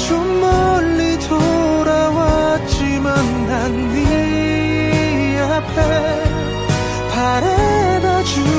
좀 멀리 돌아왔지만 난 네 앞에 바래다 줄